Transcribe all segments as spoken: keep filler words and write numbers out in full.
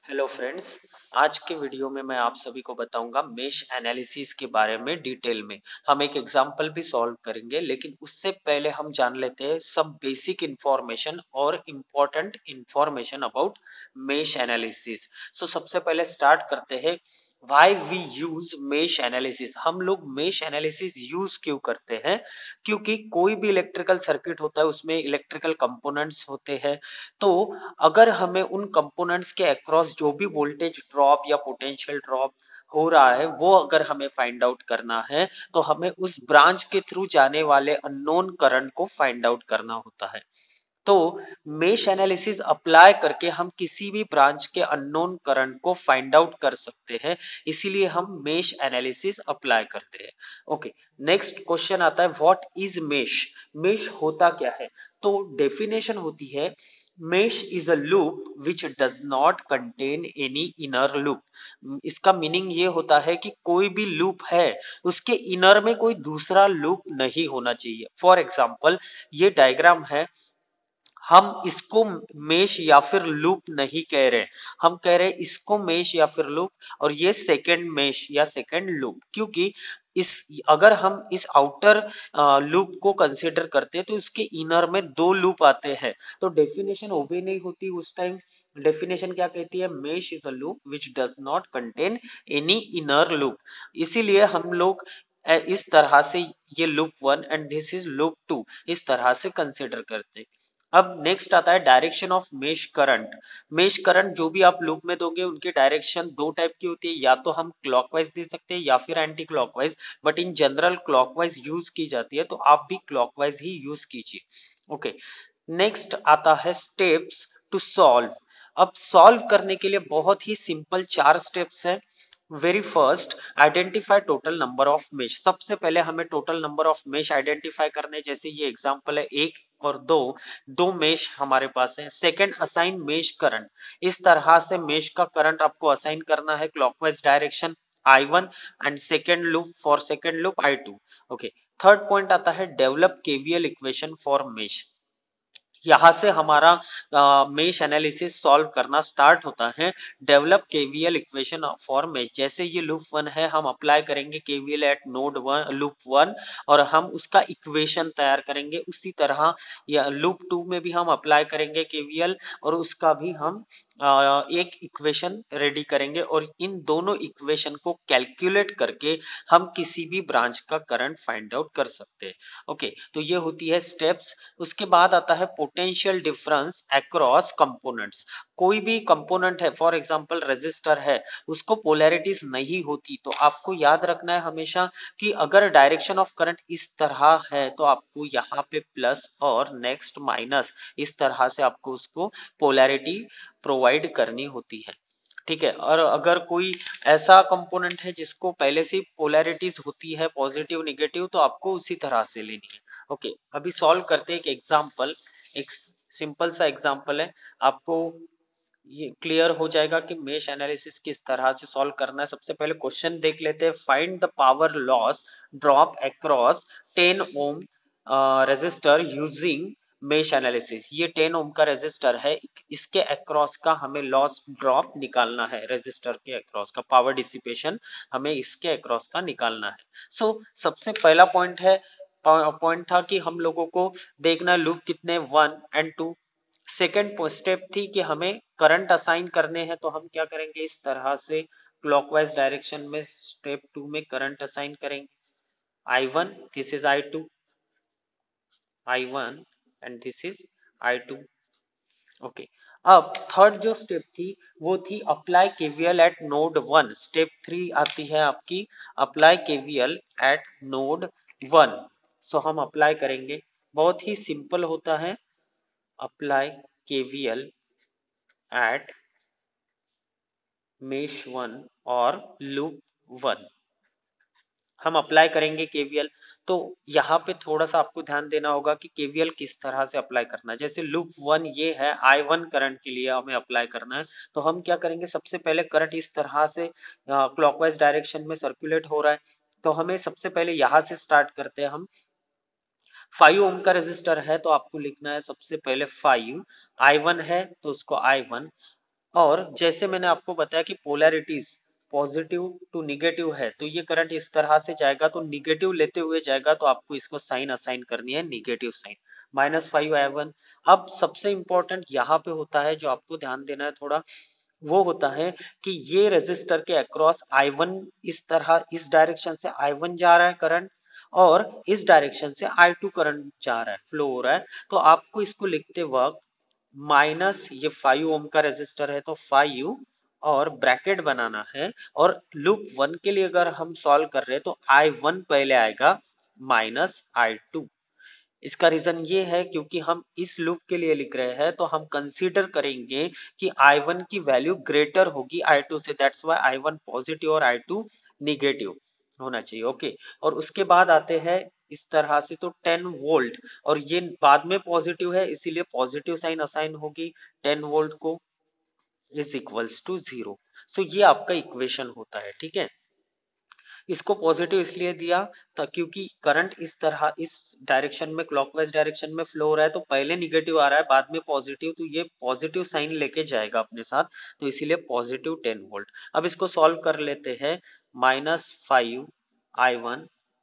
Hello friends. आज के video में मैं आप सभी को बताऊंगा मेश एनालिसिस के बारे में डिटेल में। हम एक एग्जांपल भी सॉल्व करेंगे, लेकिन उससे पहले हम जान लेते हैं सब बेसिक इंफॉर्मेशन और important information about mesh analysis. So सबसे पहले स्टार्ट करते हैं, why we use mesh analysis. हम लोग मेश एनालिसिस यूज क्यों करते हैं? क्योंकि कोई भी इलेक्ट्रिकल सर्किट होता है उसमें इलेक्ट्रिकल कंपोनेंट्स होते हैं। तो अगर हमें उन कंपोनेंट्स के अक्रॉस जो भी वोल्टेज ड्रॉप या पोटेंशियल ड्रॉप हो रहा है वो अगर हमें फाइंड आउट करना है, तो हमें उस ब्रांच के थ्रू जाने वाले अननोन करंट को फाइंड आउट करना होता है। तो मेश एनालिसिस अप्लाई करके हम किसी भी ब्रांच के अननोन करंट को फाइंड आउट कर सकते हैं, इसीलिए हम मेश एनालिसिस अप्लाई करते हैं। ओके, नेक्स्ट क्वेश्चन आता है, व्हाट इज मेश? मेश होता क्या है? तो डेफिनेशन होती है, mesh is a loop which does not contain any inner loop. इसका मीनिंग ये होता है कि कोई भी लूप है उसके इनर में कोई दूसरा लूप नहीं होना चाहिए। फॉर एग्जाम्पल, ये डायग्राम है, हम इसको मेश या फिर लूप नहीं कह रहे, हम कह रहे इसको मेश या फिर लूप, और ये सेकंड मेश या सेकंड लूप। क्योंकि इस अगर हम इस आउटर लूप को कंसीडर करते हैं तो इसके इनर में दो लूप आते हैं, तो डेफिनेशन ओबे नहीं होती उस टाइम। डेफिनेशन क्या कहती है? Mesh is a loop which does not contain any inner loop. इसीलिए हम लोग अ, इस तरह से ये loop one and this is loop two इस तरह से कंसीडर करते हैं। अब नेक्स्ट आता है direction of mesh current. Mesh current जो भी आप लूप में दोगे उनकी डायरेक्शन दो टाइप की होती है, या तो हम क्लॉकवाइज दे सकते हैं या फिर anticlockwise, but in general clockwise use की जाती है, तो आप भी क्लॉकवाइज ही यूज कीजिए। ओके, नेक्स्ट आता है स्टेप्स टू सॉल्व। अब सॉल्व करने के लिए बहुत ही सिंपल चार स्टेप्स है। Very first, identify total number of mesh. सबसे पहले हमें total number of mesh identify करने, जैसे ये एग्जांपल है एक और दो, दो मेश हमारे पास है। Second, assign mesh current. इस तरह से मेश का करंट आपको असाइन करना है clockwise direction I one and second loop for second loop I two. Okay, third point आता है develop KVL equation for mesh. यहाँ से हमारा मेश एनालिसिस सॉल्व करना स्टार्ट होता है। Develop KVL equation for mesh, जैसे ये लूप वन है हम अप्लाई करेंगे KVL at node one loop one, और हम उसका इक्वेशन तैयार करेंगे। उसी तरह या लूप टू में भी हम अप्लाई करेंगे केवीएल और उसका भी हम आ, एक इक्वेशन रेडी करेंगे, और इन दोनों इक्वेशन को कैलकुलेट करके हम किसी भी ब्रांच का करंट फाइंड आउट कर सकते हैं। ओके, तो ये होती है स्टेप्स। उसके बाद आता है पोटेंशियल डिफरेंस अक्रॉस कंपोनेंट्स। कोई भी कंपोनेंट है, फॉर एग्जांपल रेजिस्टर है, उसको पोलैरिटीज नहीं होती, तो आपको याद रखना है हमेशा कि अगर डायरेक्शन ऑफ करंट इस तरह है तो आपको यहाँ पे प्लस और नेक्स्ट माइनस, इस तरह से आपको उसको पोलैरिटी प्रोवाइड करनी होती है। ठीक है, और अगर कोई ऐसा कंपोनेंट है जिसको पहले से पोलैरिटीज होती है पॉजिटिव नेगेटिव, तो आपको उसी तरह से लेनी है। ओके, अभी सॉल्व करते हैं एक एग्जांपल। एक सिंपल सा एग्जांपल है, आपको ये क्लियर हो जाएगा कि मेश एनालिसिस किस तरह से सॉल्व करना है। सबसे पहले क्वेश्चन देख लेते हैं, find the power loss drop across ten ohm resistor using mesh analysis. ये टेन ओम का रेजिस्टर है, इसके अक्रॉस का हमें लॉस ड्रॉप निकालना है। रेजिस्टर के अक्रॉस का पावर डिसिपेशन हमें इसके अक्रॉस का निकालना है। सो so, सबसे पहला पॉइंट है पॉइंट था कि हम लोगों को देखना लूप कितने one and two. Second step थी कि हमें करंट असाइन करने हैं, तो हम क्या करेंगे, इस तरह से क्लॉकवाइज डायरेक्शन में स्टेप टू में करंट असाइन करेंगे। I one, this is I two, I one and this is I two. Okay, अब थर्ड जो स्टेप थी वो थी apply KVL at node one. Step three आती है आपकी apply KVL at node one. So हम अप्लाई करेंगे, बहुत ही सिंपल होता है। Apply KVL at mesh one और लूप वन, हम अप्लाई करेंगे केवीएल। तो यहाँ पे थोड़ा सा आपको ध्यान देना होगा कि केवीएल किस तरह से अप्लाई करना है। जैसे लूप वन ये है, आई वन करंट के लिए हमें अप्लाई करना है, तो हम क्या करेंगे, सबसे पहले करंट इस तरह से क्लॉकवाइज डायरेक्शन में सर्कुलेट हो रहा है, तो हमें सबसे पहले यहाँ से स्टार्ट करते हैं हम। फाइव ओम का रेजिस्टर है तो आपको लिखना है सबसे पहले फाइव, आई वन है तो उसको आई वन, और जैसे मैंने आपको बताया कि पोलैरिटीज पॉजिटिव टू निगेटिव है, तो ये करंट इस तरह से जाएगा, तो निगेटिव लेते हुए जाएगा, तो आपको इसको साइन असाइन करनी है, negative sign, minus five I one. अब सबसे इंपॉर्टेंट यहाँ पे होता है, जो आपको ध्यान देना है थोड़ा, वो होता है कि ये रेजिस्टर के अक्रॉस आई वन इस तरह, इस डायरेक्शन से आई वन जा रहा है करंट, और इस डायरेक्शन से आई टू करंट जा रहा है, फ्लो हो रहा है। तो आपको इसको लिखते वक्त माइनस, ये फाइव ओम का रेजिस्टर है तो फाइव, और ब्रैकेट बनाना है, और लूप वन के लिए अगर हम सॉल्व कर रहे हैं तो आई वन पहले आएगा, माइनस आई टू। इसका रीजन ये है क्योंकि हम इस लूप के लिए लिख रहे हैं, तो हम कंसीडर करेंगे कि आई वन की वैल्यू ग्रेटर होगी आई टू से, that's why I one positive और आई टू निगेटिव होना चाहिए। ओके, और उसके बाद आते हैं इस तरह से, तो टेन वोल्ट, और ये बाद में पॉजिटिव है इसीलिए पॉजिटिव साइन असाइन होगी टेन वोल्ट को, is equals to zero. So ये आपका इक्वेशन होता है, ठीक है। इसको पॉजिटिव इसलिए दिया था क्योंकि करंट इस तरह, इस डायरेक्शन में, क्लॉकवाइज डायरेक्शन में फ्लो हो रहा है, तो पहले निगेटिव आ रहा है बाद में पॉजिटिव, तो ये पॉजिटिव साइन लेके जाएगा अपने साथ, तो इसीलिए पॉजिटिव टेन वोल्ट। अब इसको सॉल्व कर लेते हैं, minus five I one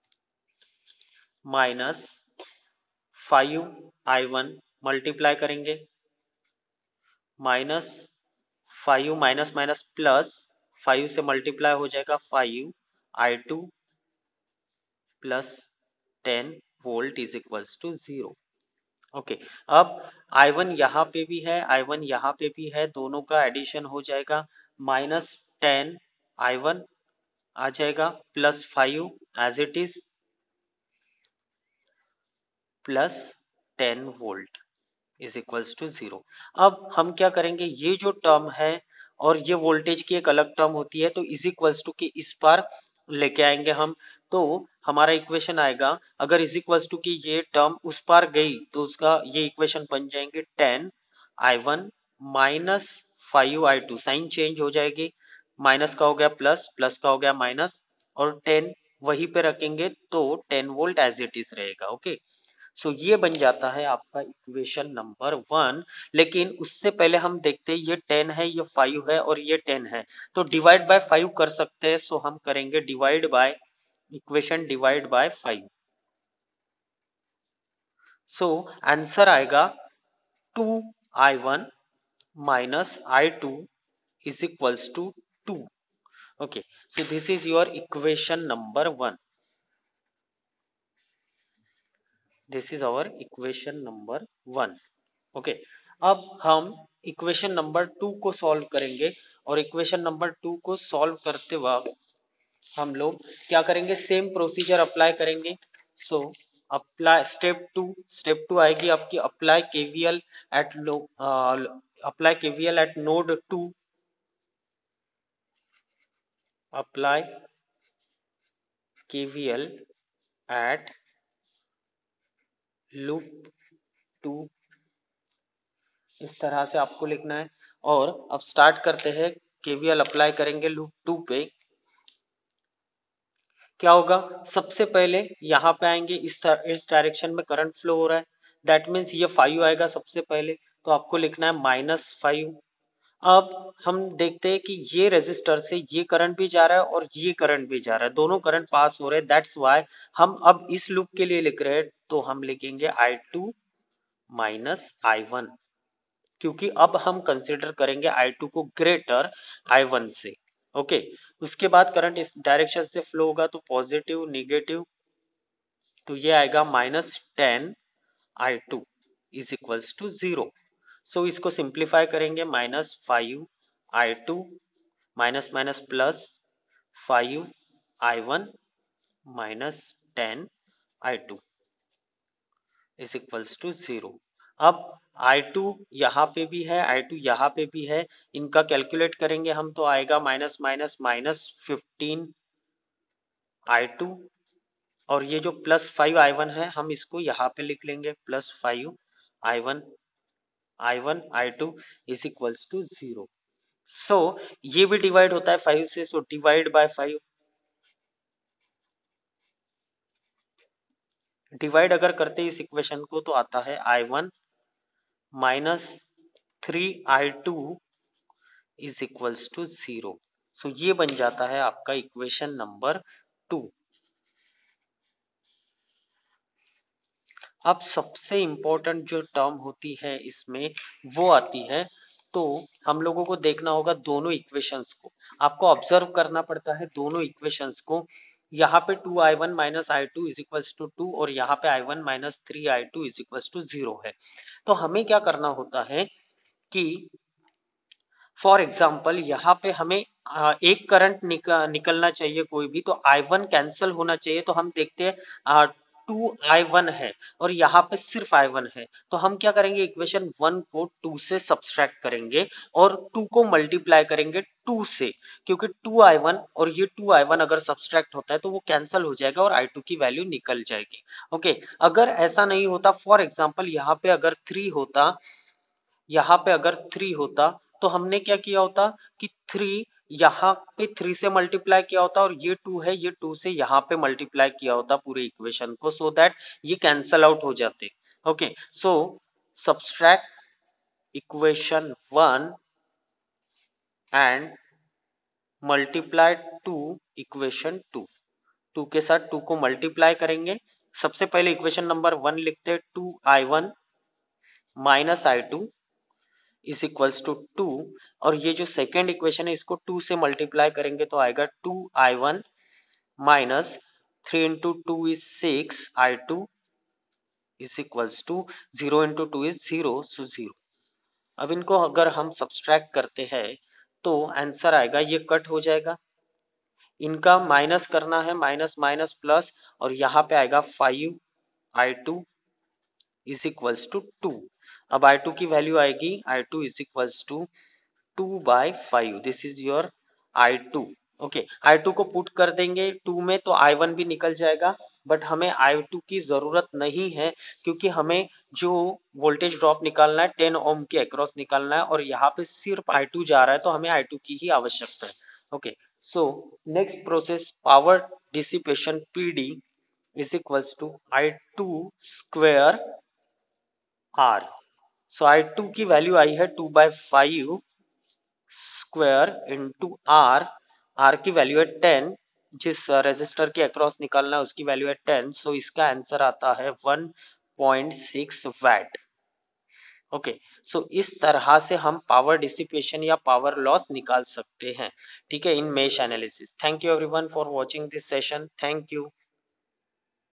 minus five I one multiply करेंगे, minus five minus minus plus, five से मल्टीप्लाई हो जाएगा five I two plus ten volt is equals to zero. Okay, अब आई वन यहाँ पे भी है, आई वन यहाँ पे भी है, दोनों का एडिशन हो जाएगा, माइनस टेन आई वन आ जाएगा, plus five as it is, plus ten volt is equals to zero. अब हम क्या करेंगे, ये जो टर्म है और ये वोल्टेज की एक अलग टर्म होती है, तो इज इक्वल्स टू के इस पार लेके आएंगे हम, तो हमारा इक्वेशन आएगा, अगर इज इक्वल्स टू की ये टर्म उस पार गई तो उसका ये इक्वेशन बन जाएंगे ten I one minus five I two, sign change हो जाएगी, माइनस का हो गया प्लस, प्लस का हो गया माइनस, और टेन वहीं पे रखेंगे तो ten volt as it is रहेगा। ओके, सो so, ये बन जाता है आपका इक्वेशन नंबर वन। लेकिन उससे पहले हम देखते हैं, ये टेन है, ये फाइव है, और ये टेन है, तो डिवाइड बाय फाइव कर सकते हैं, सो so हम करेंगे divide by, equation divide by five, so answer आएगा two I one minus I two is equals to two. Okay, so this is your equation number one, this is our equation number one. Okay, अब हम equation number two को solve करेंगे, और equation number two को solve करते वक्त हम लोग क्या करेंगे, सेम प्रोसीजर अप्लाई करेंगे। So apply step two, step two आएगी आपकी, apply KVL at low, apply KVL at node two, apply KVL at loop two, इस तरह से आपको लिखना है। और अब स्टार्ट करते हैं, केवीएल अप्लाई करेंगे लूप टू पे, क्या होगा, सबसे पहले यहाँ पे आएंगे, इस इस डायरेक्शन में करंट फ्लो हो रहा है, दैट मीन्स ये फाइव आएगा सबसे पहले, तो आपको लिखना है माइनस फाइव। अब हम देखते हैं कि ये रेजिस्टर से ये करंट भी जा रहा है और ये करंट भी जा रहा है, दोनों करंट पास हो रहे हैं, दैट्स वाई हम अब इस लूप के लिए लिख रहे हैं, तो हम लिखेंगे I two minus I one, क्योंकि अब हम कंसिडर करेंगे आई टू को ग्रेटर आई वन से। ओके, उसके बाद करंट इस डायरेक्शन से फ्लो होगा, तो पॉजिटिव निगेटिव, तो ये आएगा minus ten I two is equals to zero. So इसको सिंप्लीफाई करेंगे, minus five I two minus minus plus five I one minus ten I two is equals to zero. अब I to यहाँ पे भी है, आई टू यहाँ पे भी है, इनका कैलकुलेट करेंगे हम, तो आएगा minus minus minus fifteen I two, और ये जो प्लस फाइव आई वन है हम इसको यहाँ पे लिख लेंगे, plus five I one I one I two is equals to zero. So ये भी डिवाइड होता है फाइव से, so divide by five, divide अगर करते हैं इस इक्वेशन को तो आता है I one minus three I two is equals to zero. So ये बन जाता है आपका इक्वेशन नंबर टू। अब सबसे इम्पोर्टेंट जो टर्म होती है इसमें वो आती है, तो हम लोगों को देखना होगा दोनों इक्वेशंस को, आपको ऑब्जर्व करना पड़ता है दोनों इक्वेशंस को। यहाँ पे two I one minus I two is equals to two और यहाँ पे I one minus three I two is equals to zero है। तो हमें क्या करना होता है कि फॉर एग्जाम्पल यहाँ पे हमें आ, एक करंट निक, निकलना चाहिए कोई भी, तो आई वन कैंसिल होना चाहिए। तो हम देखते हैं टू आई वन है और यहाँ पे सिर्फ आई वन है, तो हम क्या करेंगे, इक्वेशन वन को टू से सब्सट्रैक्ट करेंगे और टू को मल्टीप्लाई करेंगे टू से, क्योंकि टू आई वन और ये टू आई वन अगर सब्सट्रैक्ट होता है तो वो कैंसिल हो जाएगा और आई टू की वैल्यू निकल जाएगी। ओके, अगर ऐसा नहीं होता, फॉर एग्जाम्पल यहाँ पे अगर थ्री होता, यहाँ पे अगर थ्री होता तो हमने क्या किया होता कि थ्री यहाँ पे थ्री से मल्टीप्लाई किया होता और ये टू है, ये टू से यहाँ पे मल्टीप्लाई किया होता पूरे इक्वेशन को, सो दैट ये कैंसल आउट हो जाते। Okay, so subtract equation one and multiply two equation two. Two के साथ टू को मल्टीप्लाई करेंगे। सबसे पहले इक्वेशन नंबर वन लिखते हैं, two I one minus I two is equals to two, और ये जो सेकेंड इक्वेशन है इसको टू से मल्टीप्लाई करेंगे तो आएगा two I one minus three into two is six I two is equals to zero into two is zero, so zero. अब इनको अगर हम सब्सट्रैक्ट करते हैं तो आंसर आएगा, ये कट हो जाएगा, इनका माइनस करना है, माइनस माइनस प्लस, और यहाँ पे आएगा five I two is equals to two. अब आई टू की वैल्यू आएगी, I two is equals to two by five, this is your I two. Okay, I two को पुट कर देंगे टू में तो आई वन भी निकल जाएगा, बट हमें आई टू की जरूरत नहीं है, क्योंकि हमें जो वोल्टेज ड्रॉप निकालना है टेन ओम के अक्रॉस निकालना है और यहाँ पे सिर्फ आई टू जा रहा है, तो हमें आई टू की ही आवश्यकता है। Okay, so next process, power dissipation PD is equals to I two square R. So I two की वैल्यू आई है two by five square into R. R की वैल्यू है टेन, जिस रेजिस्टर के अक्रॉस निकालना है उसकी वैल्यू है टेन, सो इसका आंसर आता है one point six watt. Okay, so इस तरह से हम पावर डिसिपेशन या पावर लॉस निकाल सकते हैं, ठीक है, in mesh analysis. Thank you everyone for watching this session, thank you.